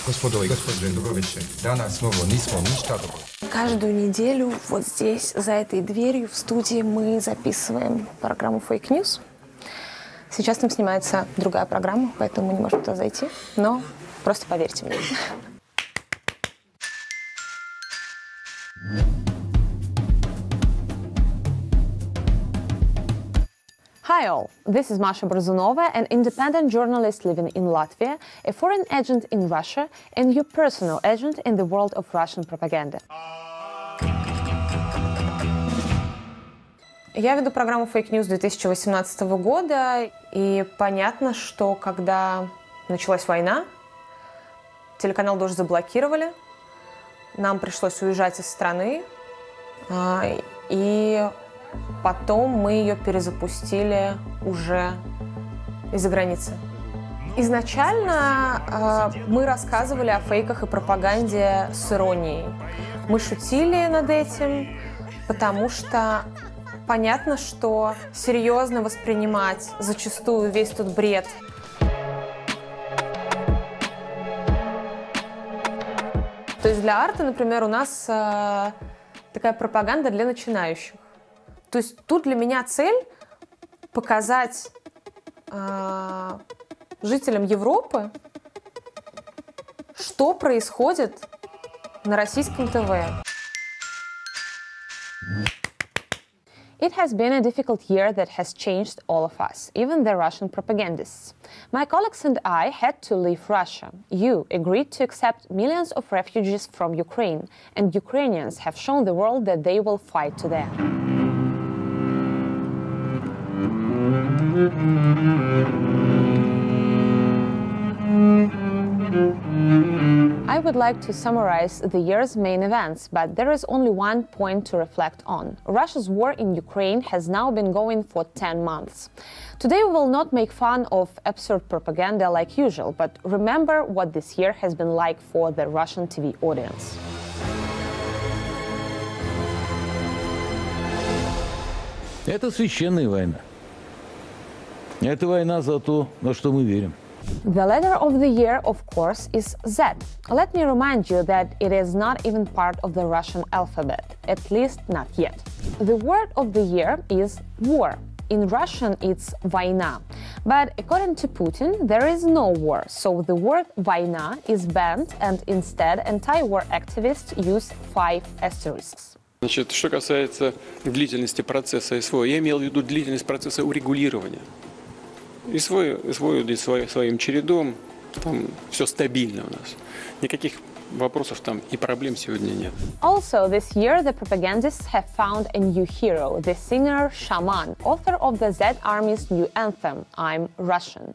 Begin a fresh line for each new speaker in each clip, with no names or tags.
Господа и госпожи Друговичи, данное слово низко ништатово.
Каждую неделю вот здесь, за этой дверью в студии, мы записываем программу Fake News. Сейчас там снимается другая программа, поэтому мы не можем туда зайти, но просто поверьте мне. Hi all, this is Masha Brazunova, an independent journalist living in Latvia, a foreign agent in Russia, and your personal agent in the world of Russian propaganda. Я веду программу Fake News 2018 года, и понятно, что когда началась война, телеканал «Дождь» заблокировали, нам пришлось уезжать из страны, и потом мы ее перезапустили уже из-за границы. Изначально мы рассказывали о фейках и пропаганде с иронией. Мы шутили над этим, потому что понятно, что серьезно воспринимать зачастую весь тот бред. То есть для арта, например, у нас такая пропаганда для начинающих. То есть тут для меня цель показать жителям Европы, что происходит на российском ТВ. It has been a difficult year that has changed all of us, even the Russian propagandists. My colleagues and I had to leave Russia. You agreed to accept millions of refugees from Ukraine, and Ukrainians have shown the world that they will fight to the end. I would like to summarize the year's main events, but there is only one point to reflect on. Russia's war in Ukraine has now been going for 10 months. Today we will not make fun of absurd propaganda like usual, but remember what this year has been like for the Russian TV audience.
Это священная война. Это война за то, во что мы верим.
The letter of the year, of course, is Z. Let me remind you that it is not even part of the Russian alphabet, at least not yet. The word of the year is war. In Russian, it's «война». But according to Putin, there is no war, so the word «война» is banned, and instead anti-war activists use 5 asterisks.
Значит, что касается длительности процесса СВО, я имел в виду длительность процесса урегулирования. СВО идет своим чередом, там все стабильно у нас. Никаких вопросов там и проблем сегодня нет.
Also, this year the propagandists have found a new hero, the singer Shaman, author of the Z Army's new anthem, I'm Russian.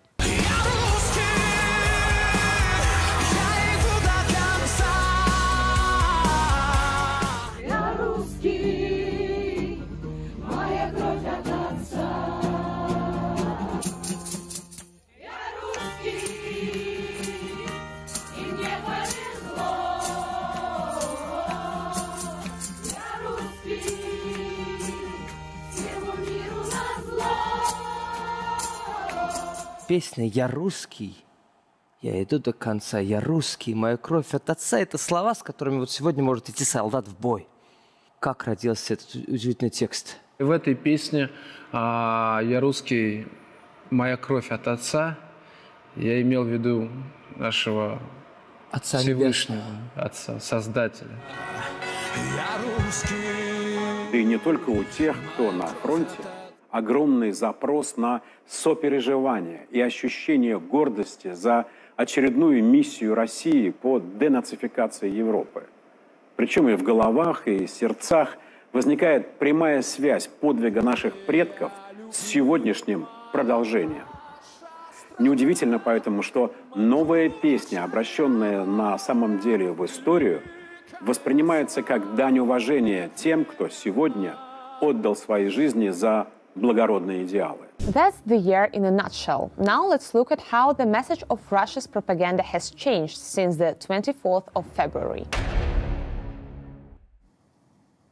Песня «Я русский», «Я иду до конца», «Я русский», «Моя кровь от отца» — это слова, с которыми вот сегодня может идти солдат в бой. Как родился этот удивительный текст?
В этой песне «Я русский, моя кровь от отца» я имел в виду нашего
Отца
Всевышнего, Отца, Создателя.
Я русский. И не только у тех, кто на фронте, огромный запрос на сопереживание и ощущение гордости за очередную миссию России по денацификации Европы. Причем и в головах, и в сердцах возникает прямая связь подвига наших предков с сегодняшним продолжением. Неудивительно поэтому, что новая песня, обращенная на самом деле в историю, воспринимается как дань уважения тем, кто сегодня отдал свои жизни за благородные идеалы.
That's the year in a nutshell. Now let's look at how the message of Russia's propaganda has changed since the 24th of February.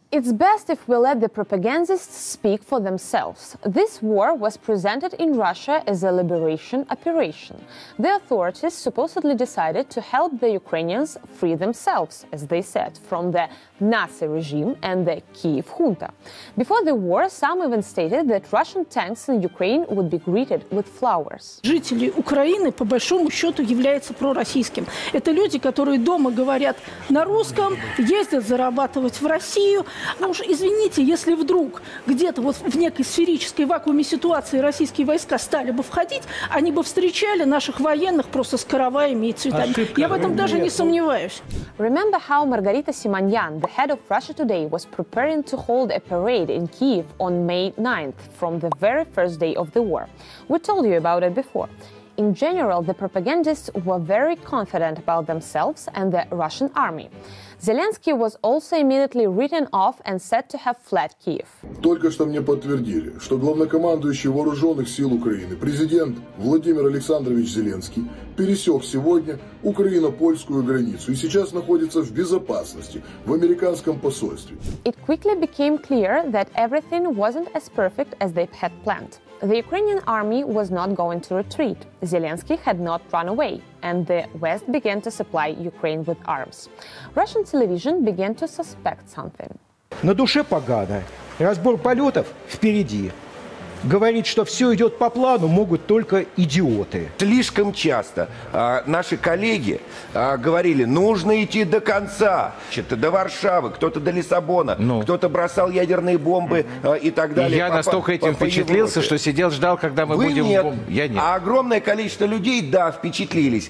It's best if we let the propagandists speak for themselves. This war was presented in Russia as a liberation operation. The authorities supposedly decided to help the Ukrainians free themselves, as they said, from the Nazi regime and the Kiev junta. Before the war, some even stated that Russian tanks in Ukraine would be greeted with flowers.
Жители Украины, по большому счету, являются пророссийским. Это люди, которые дома говорят на русском, ездят зарабатывать в Россию. Ну уж извините, если вдруг где-то вот в некой сферической вакууме ситуации российские войска стали бы входить, они бы встречали наших военных просто с караваями и цветами. Я в этом даже не сомневаюсь.
Remember how Margarita Simonyan, the head of Russia Today, was preparing to hold a parade in Kiev on May 9th, from the very first day of the war. We told you about it before. In general, the propagandists were very confident about themselves and the Russian army. Zelensky was also immediately written off and said to have fled Kiev.
Только что мне подтвердили, что главнокомандующий Вооруженных сил Украины, президент Владимир Александрович Зеленский, пересек сегодня украино-польскую границу и сейчас находится в безопасности в американском посольстве.
It quickly became clear that everything wasn't as perfect as they had planned. The Ukrainian army was not going to retreat. Zelensky had not run away, and the West began to supply Ukraine with arms. Russian television began to suspect something.
На душе погано. Разбор полетов впереди. Говорить, что все идет по плану, могут только идиоты.
Слишком часто наши коллеги говорили, нужно идти до конца, до Варшавы, кто-то до Лиссабона, кто-то бросал ядерные бомбы и так далее.
Я настолько этим впечатлился, что сидел, ждал, когда мы будем...
Нет.
Я нет.
А огромное количество людей, да, впечатлились.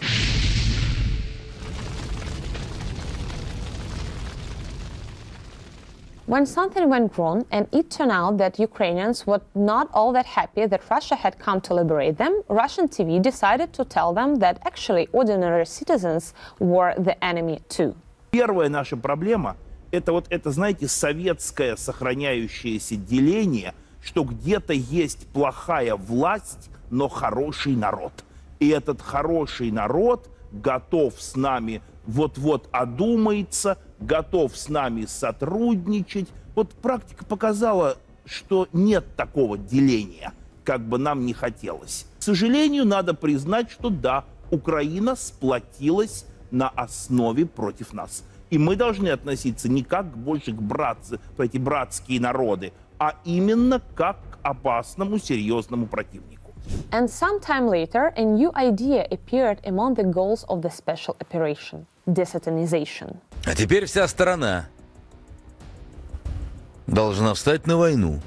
When something went wrong, and it turned out that Ukrainians were not all that happy that Russia had come to liberate them, Russian TV decided to tell them that actually ordinary citizens were the enemy too.
Первая наша проблема – это вот это, знаете, советское сохраняющееся деление, что где-то есть плохая власть, но хороший народ. И этот хороший народ готов с нами вот-вот одумается, готов с нами сотрудничать. Вот практика показала, что нет такого деления, как бы нам не хотелось. К сожалению, надо признать, что да, Украина сплотилась на основе против нас. И мы должны относиться не как больше к эти братские народы, а именно как к опасному, серьезному противнику.
And sometime later, a new idea appeared among the goals of the special operation – desatanization.
А теперь вся страна должна встать на войну.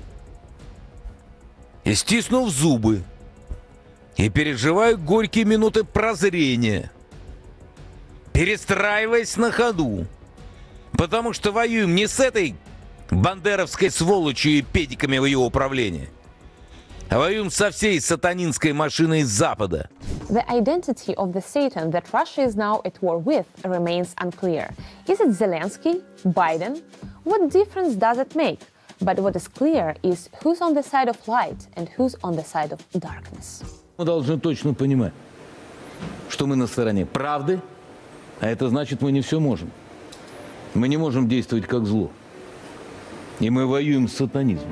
И, стиснув зубы, и переживая горькие минуты прозрения, перестраиваясь на ходу, потому что воюем не с этой бандеровской сволочью и педиками в ее управлении, а воюем со всей сатанинской машиной Запада.
The identity of the Satan that Russia is now at war with remains unclear. Is it Zelensky? Biden? What difference does it make? But what is clear is who's on the side of light and who's on the side of darkness.
Мы должны точно понимать, что мы на стороне правды, а это значит, мы не все можем. Мы не можем действовать как зло. И мы воюем с сатанизмом.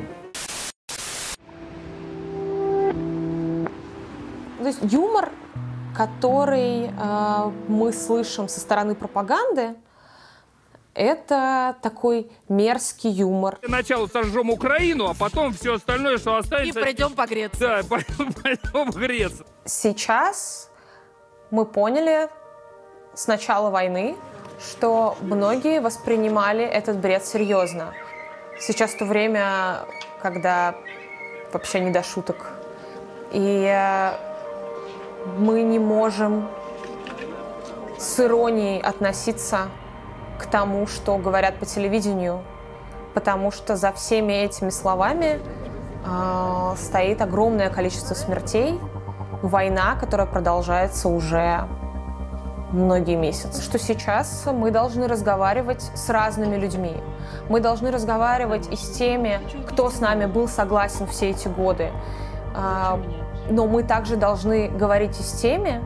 То есть юмор, который мы слышим со стороны пропаганды, это такой мерзкий юмор.
Сначала сожжем Украину, а потом все остальное, что останется...
И пойдем погреться.
Да, пойдем греться.
Сейчас мы поняли с начала войны, что многие воспринимали этот бред серьезно. Сейчас то время, когда вообще не до шуток. И мы не можем с иронией относиться к тому, что говорят по телевидению, потому что за всеми этими словами стоит огромное количество смертей, война, которая продолжается уже многие месяцы. Что сейчас мы должны разговаривать с разными людьми. Мы должны разговаривать и с теми, кто с нами был согласен все эти годы. Но мы также должны говорить и с теми,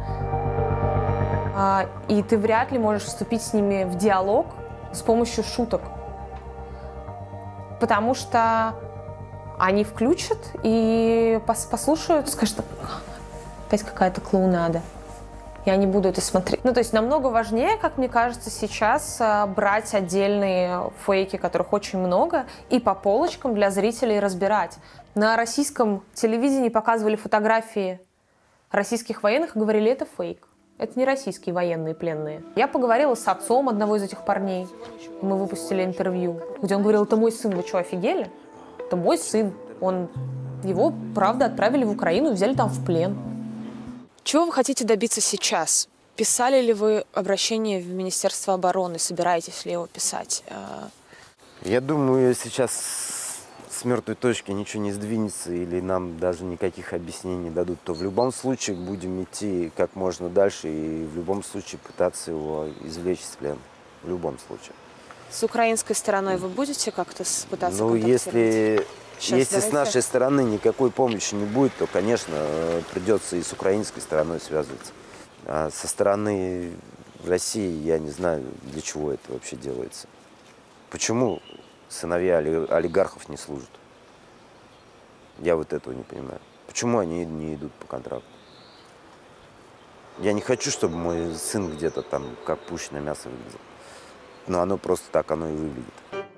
и ты вряд ли можешь вступить с ними в диалог с помощью шуток. Потому что они включат и послушают, скажут, опять какая-то клоунада. Я не буду это смотреть. Ну, то есть намного важнее, как мне кажется, сейчас брать отдельные фейки, которых очень много, и по полочкам для зрителей разбирать. На российском телевидении показывали фотографии российских военных и говорили, это фейк. Это не российские военные пленные. Я поговорила с отцом одного из этих парней. Мы выпустили интервью, где он говорил, это мой сын, вы что, офигели? Это мой сын. Его, правда, отправили в Украину и взяли там в плен. Чего вы хотите добиться сейчас? Писали ли вы обращение в Министерство обороны? Собираетесь ли его писать?
Я думаю, сейчас с мертвой точки ничего не сдвинется или нам даже никаких объяснений не дадут, то в любом случае будем идти как можно дальше и в любом случае пытаться его извлечь из плена. В любом случае.
С украинской стороной вы будете как-то пытаться
контактировать?
Если
с нашей стороны никакой помощи не будет, то, конечно, придется и с украинской стороной связываться. А со стороны России я не знаю, для чего это вообще делается. Почему сыновья олигархов не служат? Я вот этого не понимаю. Почему они не идут по контракту? Я не хочу, чтобы мой сын где-то там как пущенное мясо выглядел. Но оно просто так оно и выглядит.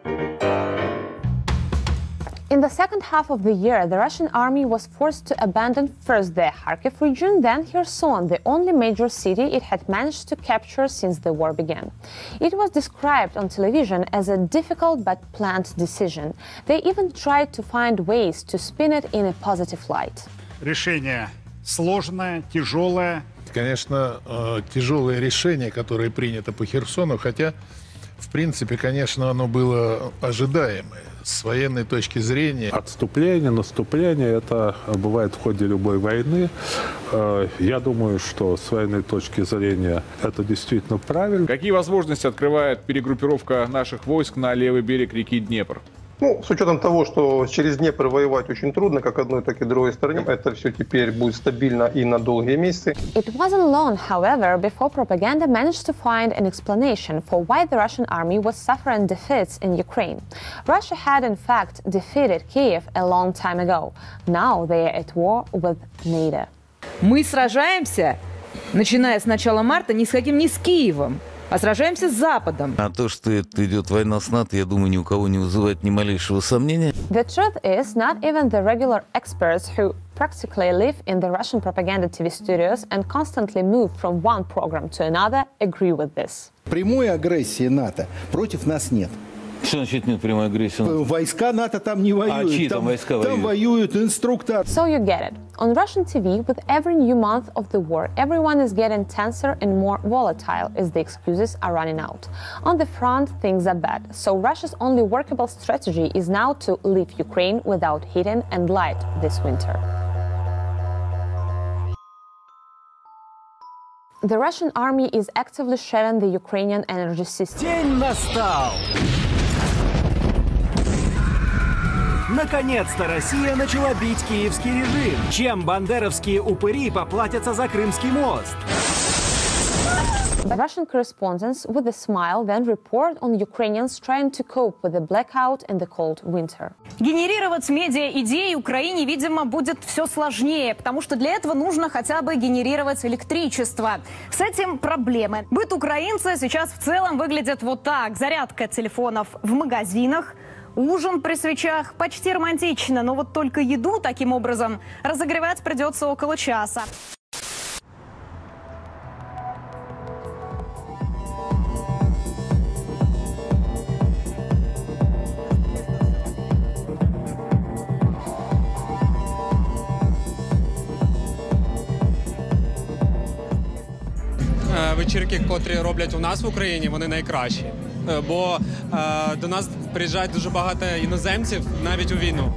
In the second half of the year, the Russian army was forced to abandon first the Kharkiv region, then Kherson, the only major city it had managed to capture since the war began. It was described on television as a difficult but planned decision. They even tried to find ways to spin it in a positive light.
Решение сложное, тяжелое.
Конечно, тяжелое решение, которое принято по Херсону, хотя, в принципе, конечно, оно было ожидаемое. С военной точки зрения.
Отступление, наступление, это бывает в ходе любой войны. Я думаю, что с военной точки зрения это действительно правильно.
Какие возможности открывает перегруппировка наших войск на левый берег реки Днепр?
Ну, с учетом того, что через Днепр воевать очень трудно, как одной, так и другой стороне, это все теперь будет стабильно и на долгие месяцы.
It wasn't long, however, before propaganda managed to find an explanation for why the Russian army was suffering defeats in Ukraine. Russia had, in fact, defeated Kiev a long time ago. Now they are at war with NATO.
Мы сражаемся, начиная с начала марта, не с каким ни с Киевом, а сражаемся с Западом.
А то, что это идет война с НАТО, я думаю, ни у кого не вызывает ни малейшего сомнения.
The truth is, not even the regular experts who practically live in the Russian propaganda TV studios and constantly move from one program to another agree with this.
Прямой агрессии НАТО против нас нет.
Что значит нет прямой агрессии?
Войска НАТО там не воюют.
А чьи там войска воюют?
Там воюют инструктор.
So you get it. On Russian TV, with every new month of the war, everyone is getting tenser and more volatile as the excuses are running out. On the front, things are bad. So Russia's only workable strategy is now to leave Ukraine without heating and light this winter. The Russian army is actively sharing the Ukrainian energy system.
День настал! Наконец-то Россия начала бить киевский режим. Чем бандеровские упыри поплатятся за Крымский мост?
Russian correspondents, with a smile, then report on Ukrainians trying to cope with the blackout and the cold winter.
Генерировать медиа-идеи Украине, видимо, будет все сложнее, потому что для этого нужно хотя бы генерировать электричество. С этим проблемы. Быт украинца сейчас в целом выглядит вот так. Зарядка телефонов в магазинах, ужин при свечах, почти романтично, но вот только еду таким образом разогревать придется около часа.
Вечірки, котрі роблять у нас в Україні, вони найкращі. Бо до нас приїжджають дуже багато іноземців навіть у війну.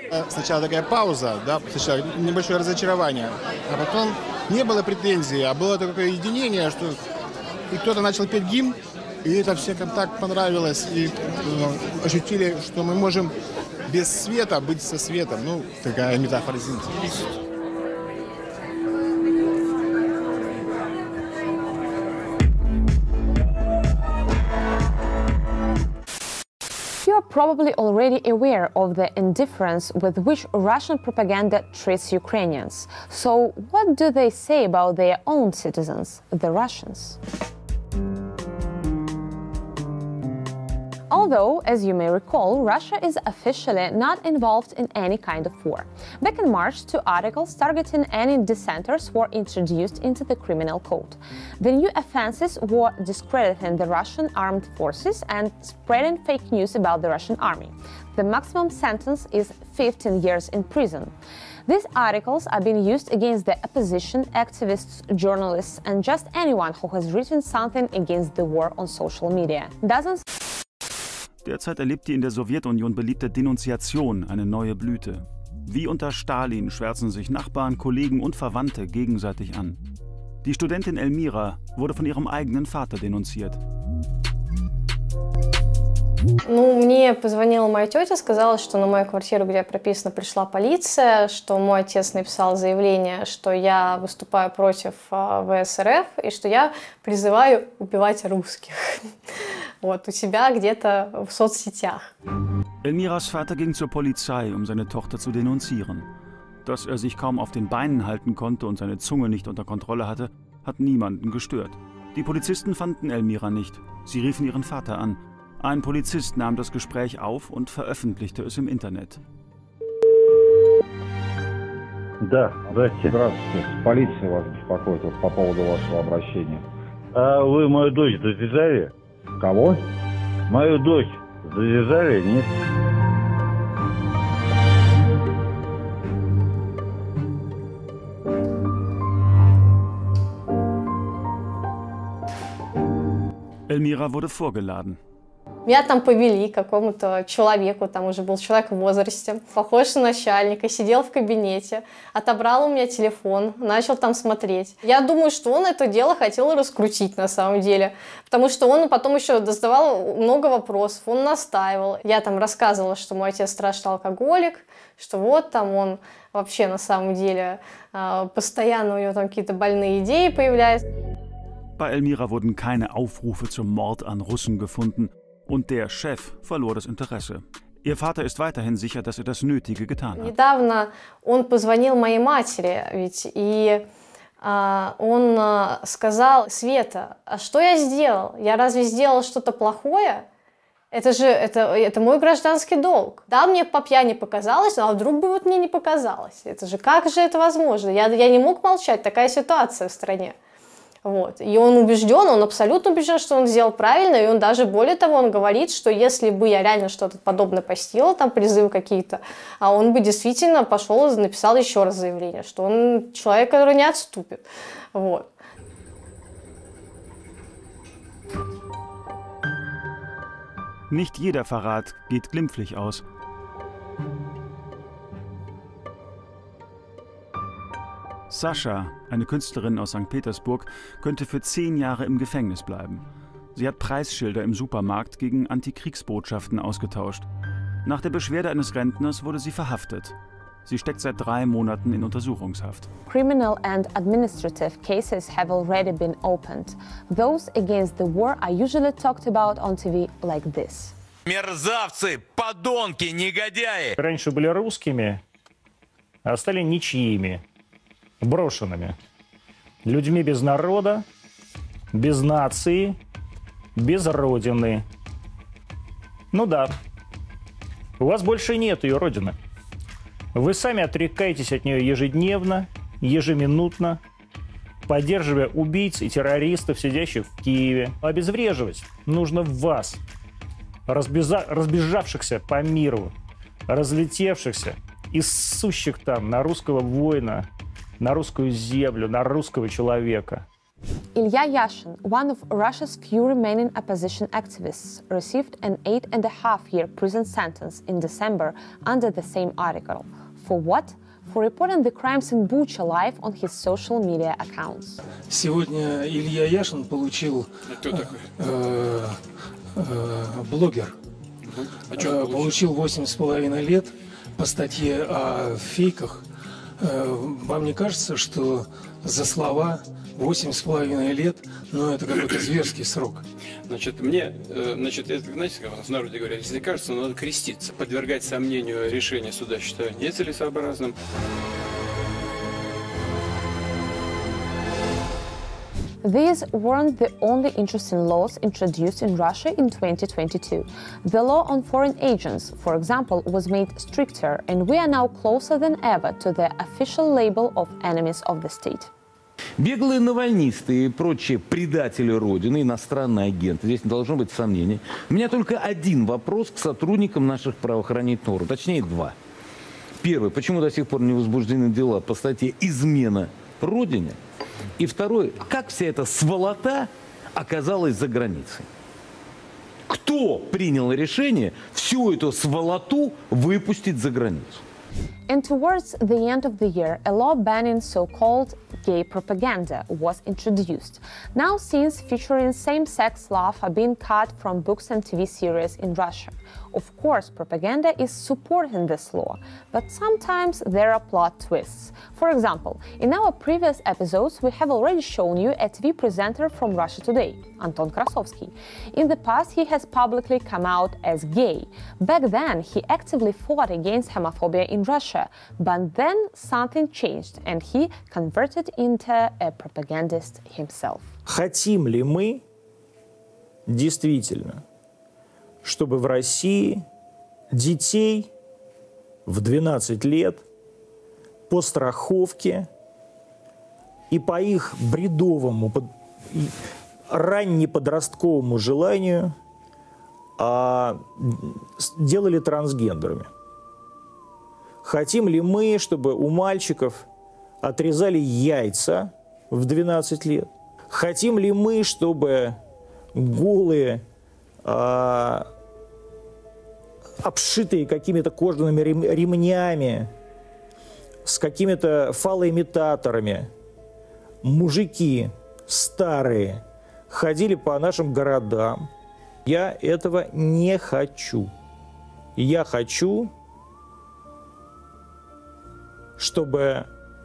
Сначала такая пауза, да, сначала небольшое разочарование, а потом не было претензий, а было такое единение, что и кто-то начал петь гимн, и это всем так понравилось, и ощутили, что мы можем без света быть со светом. Ну, такая метафора, извините.
You are probably already aware of the indifference with which Russian propaganda treats Ukrainians. So, what do they say about their own citizens, the Russians? Although, as you may recall, Russia is officially not involved in any kind of war. Back in March, 2 articles targeting any dissenters were introduced into the criminal code. The new offenses were discrediting the Russian armed forces and spreading fake news about the Russian army. The maximum sentence is 15 years in prison. These articles are being used against the opposition, activists, journalists, and just anyone who has written something against the war on social media. Dozens
Derzeit erlebt die in der Sowjetunion beliebte Denunziation eine neue Blüte. Wie unter Stalin schwärzen sich Nachbarn, Kollegen und Verwandte gegenseitig an. Die Studentin Elmira wurde von ihrem eigenen Vater denunziert.
Ну, мне позвонила моя тетя, сказала, что на мою квартиру, где я прописана, пришла полиция, что мой отец написал заявление, что я выступаю против ВСРФ и что я призываю убивать русских. Вот, у себя где-то в соцсетях.
Elmiras Vater ging zur Polizei, um seine Tochter zu denunzieren. Dass er sich kaum auf den Beinen halten konnte und seine Zunge nicht unter Kontrolle hatte, hat niemanden gestört. Die Polizisten fanden Elmira nicht. Sie riefen ihren Vater an. Ein Polizist nahm das Gespräch auf und veröffentlichte es im Internet.
Да, здравствуйте. Здравствуйте. Полиция вас беспокоит по поводу вашего обращения. А вы мою дочь задержали? Кого? Мою дочь задержали, нет?
Elmira wurde vorgeladen.
Меня там повели к какому-то человеку, там уже был человек в возрасте, похож на начальника, сидел в кабинете, отобрал у меня телефон, начал там смотреть. Я думаю, что он это дело хотел раскрутить на самом деле, потому что он потом еще задавал много вопросов, он настаивал. Я там рассказывала, что мой отец страшный алкоголик, что вот там он вообще на самом деле постоянно у него там какие-то больные идеи появляются.
Bei Elmira wurden keine Aufrufe zum Mord an Russen gefunden. Und der Chef verlor das Interesse. Ihr Vater ist weiterhin sicher, dass er das Nötige getan hat.
Недавно он позвонил моей матери, и он сказал: Света, а что я сделал? Я разве сделал что-то плохое? Это же это мой гражданский долг. Да, мне по пьяни показалось, а вдруг бы вот мне не показалось? Это же как же это возможно? Я не мог молчать, такая ситуация в стране. Вот. И он убежден, он абсолютно убежден, что он сделал правильно, и он даже, более того, он говорит, что если бы я реально что-то подобное постила, там призывы какие-то, а он бы действительно пошел и написал еще раз заявление, что он человек, который не отступит. Вот.
Nicht jeder Verrat geht glimpflich aus. Sascha, eine Künstlerin aus St. Petersburg, könnte für 10 Jahre im Gefängnis bleiben. Sie hat Preisschilder im Supermarkt gegen Antikriegsbotschaften ausgetauscht. Nach der Beschwerde eines Rentners wurde sie verhaftet. Sie steckt seit 3 Monaten in Untersuchungshaft.
Criminal and administrative cases have already been opened. Those against the war are usually talked about on TV like this.
Мерзавцы, подонки, негодяи!
Раньше были русскими, а стали ничьими. Брошенными. Людьми без народа, без нации, без родины. Ну да, у вас больше нет ее родины. Вы сами отрекаетесь от нее ежедневно, ежеминутно, поддерживая убийц и террористов, сидящих в Киеве. Обезвреживать нужно вас, разбежавшихся по миру, разлетевшихся и ссущих там на русского воина, на русскую землю, на русского человека.
Ilya Yashin, one of Russia's few remaining opposition activists, received an 8.5-year prison sentence in December under the same article. For what? For reporting the crimes in Bucha live on his social media accounts.
Сегодня Илья Яшин получил... Кто такой? Блогер. Получил 8,5 лет по статье о фейках. Вам не кажется, что за слова 8,5 лет, ну это какой-то зверский срок?
Значит, это, знаете, как у нас в народе говорят, если кажется, надо креститься. Подвергать сомнению решение суда считаю нецелесообразным.
These weren't the only interesting laws introduced in Russia in 2022. The law on foreign agents, for example, was made stricter, and we are now closer than ever to the official label of enemies of the state.
Беглые навальнисты и прочие предатели Родины, иностранные агенты, здесь не должно быть сомнений. У меня только один вопрос к сотрудникам наших правоохранительных органов, точнее два. Первый, почему до сих пор не возбуждены дела по статье «Измена Родине»? И второй, как вся эта сволота оказалась за границей? Кто принял решение всю эту сволоту выпустить за границу?
And towards the end of the year, a law banning so-called gay propaganda was introduced. Now scenes featuring same-sex love are being cut from books and TV series in Russia. Of course, propaganda is supporting this law, but sometimes there are plot twists. For example, in our previous episodes, we have already shown you a TV presenter from Russia Today, Anton Krasovsky. In the past, he has publicly come out as gay. Back then, he actively fought against homophobia in Russia, but then something changed, and he converted into a propagandist himself.
Хотим ли мы действительно, чтобы в России детей в 12 лет по страховке и по их бредовому, раннеподростковому желанию делали трансгендерами? Хотим ли мы, чтобы у мальчиков отрезали яйца в 12 лет? Хотим ли мы, чтобы голые, обшитые какими-то кожаными ремнями, с какими-то фалоимитаторами мужики старые ходили по нашим городам? Я этого не хочу. Я хочу, чтобы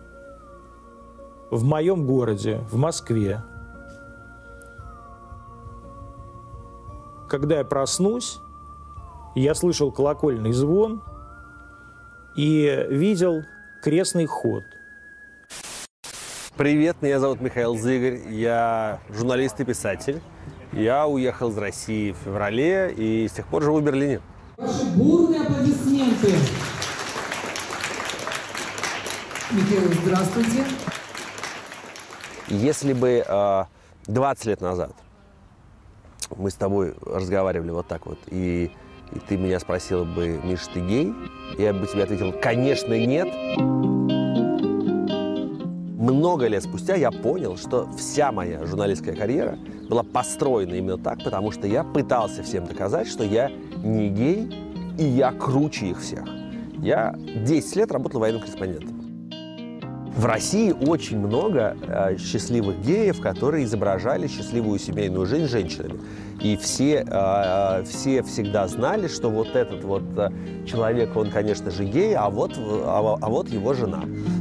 в моем городе, в Москве, когда я проснусь, я слышал колокольный звон и видел крестный ход.
Привет, меня зовут Михаил Зыгорь, я журналист и писатель. Я уехал из России в феврале и с тех пор живу в Берлине.
Ваши бурные аплодисменты. Михаил, здравствуйте.
Если бы 20 лет назад мы с тобой разговаривали вот так вот, и ты меня спросил бы, Миш, ты гей? Я бы тебе ответил, конечно, нет. Много лет спустя я понял, что вся моя журналистская карьера была построена именно так, потому что я пытался всем доказать, что я не гей, и я круче их всех. Я 10 лет работал военным корреспондентом. В России очень много счастливых геев, которые изображали счастливую семейную жизнь с женщинами. И все всегда знали, что вот этот вот человек, он, конечно же, гей, а вот его жена.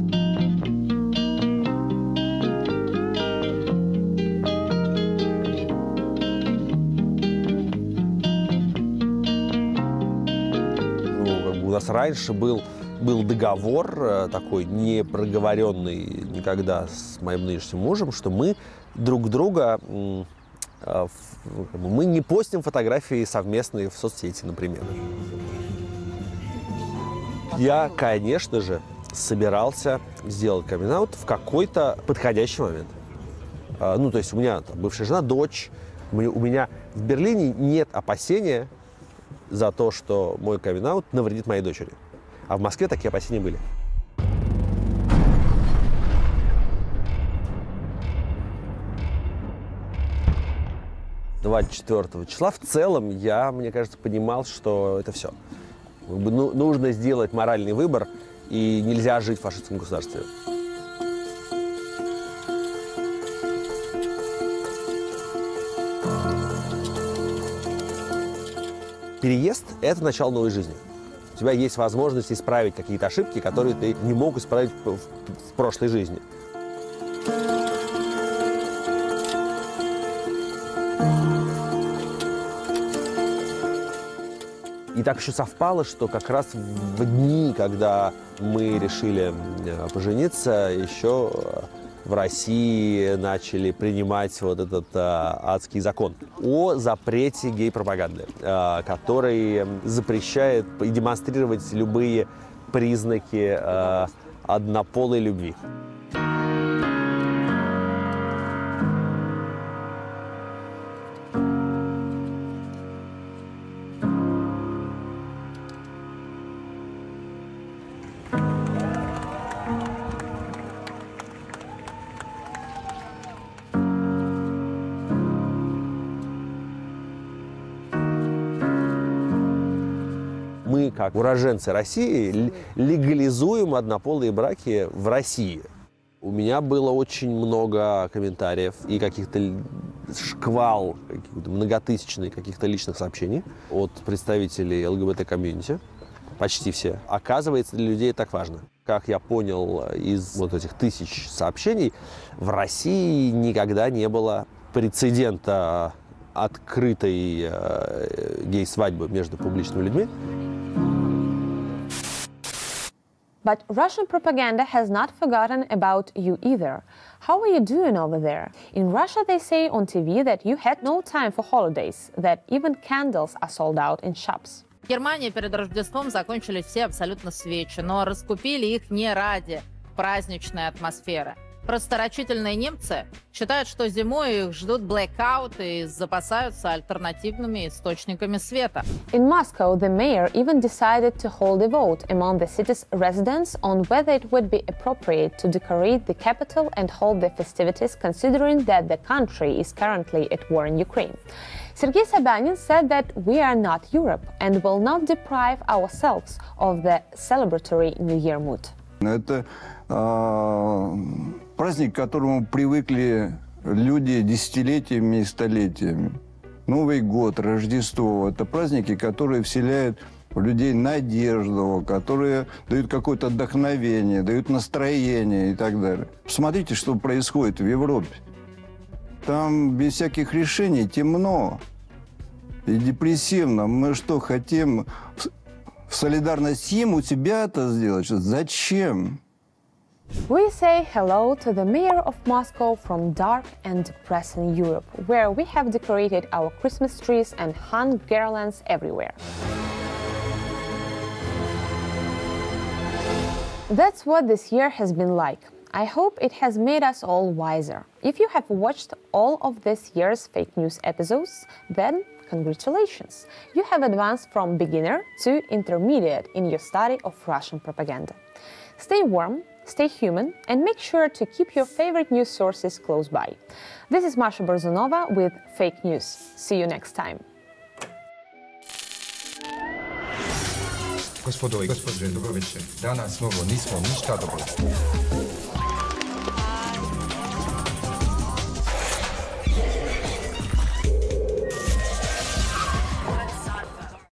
У нас раньше был договор такой, не проговоренный никогда с моим нынешним мужем, что мы друг друга, мы не постим фотографии совместные в соцсети, например. Я, конечно же, собирался сделать камин-аут в какой-то подходящий момент. Ну, то есть у меня там бывшая жена, дочь, у меня в Берлине нет опасения за то, что мой камин-аут навредит моей дочери. А в Москве такие опасения были. 24 числа в целом я, мне кажется, понимал, что это все. Нужно сделать моральный выбор, и нельзя жить в фашистском государстве. Переезд – это начало новой жизни. У тебя есть возможность исправить какие-то ошибки, которые ты не мог исправить в прошлой жизни. И так еще совпало, что как раз в дни, когда мы решили пожениться, еще в России начали принимать вот этот адский закон о запрете гей-пропаганды, который запрещает и демонстрировать любые признаки однополой любви. Мы, как уроженцы России, легализуем однополые браки в России. У меня было очень много комментариев и каких-то шквал, многотысячных каких-то личных сообщений от представителей ЛГБТ-комьюнити. Почти все. Оказывается, для людей это так важно. Как я понял из вот этих тысяч сообщений, в России никогда не было прецедента открытой гей-свадьбы между публичными людьми.
But Russian propaganda has not forgotten about you either. How are you doing over there? In Russia, they say on TV that you had no time for holidays, that even candles are sold out in shops.
В Германии перед Рождеством закончились все абсолютно свечи, но раскупили их не ради праздничной атмосферы. Просто рачительные немцы считают, что зимой их ждут блэкауты и запасаются альтернативными источниками света.
In Moscow, the mayor even decided to hold a vote among the city's residents on whether it would be appropriate to decorate the capital and hold the festivities, considering that the country is currently at war in Ukraine. Sergei Sobyanin said that we are not Europe and will not deprive ourselves of the celebratory New Year mood.
Это праздник, к которому привыкли люди десятилетиями и столетиями. Новый год, Рождество – это праздники, которые вселяют в людей надежду, которые дают какое-то вдохновение, дают настроение и так далее. Посмотрите, что происходит в Европе. Там без всяких решений темно и депрессивно. Мы что, хотим в солидарность им у себя это сделать? Зачем?
We say hello to the mayor of Moscow from dark and depressing Europe, where we have decorated our Christmas trees and hung garlands everywhere. That's what this year has been like. I hope it has made us all wiser. If you have watched all of this year's fake news episodes, then congratulations! You have advanced from beginner to intermediate in your study of Russian propaganda. Stay warm, stay human, and make sure to keep your favorite news sources close by. This is Masha Borzunova with Fake News. See you next time.
Gospodo i gospođe, dobro večer. Danas novo nismo ništa dobro.